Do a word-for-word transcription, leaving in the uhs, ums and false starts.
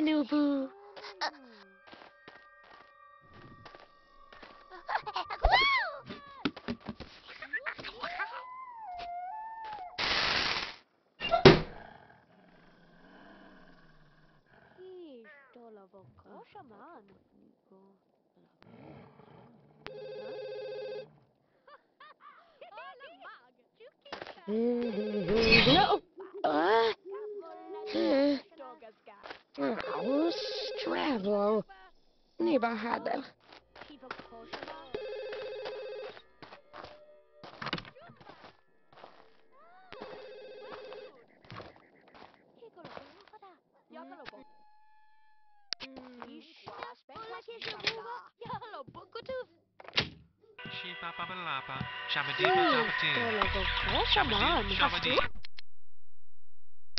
Nubu. No. Uh, oh, Stravlo. Niba hada. Sheepa baba lapa, shabba dee ba dabba doo. Shabba doo, shabba dee.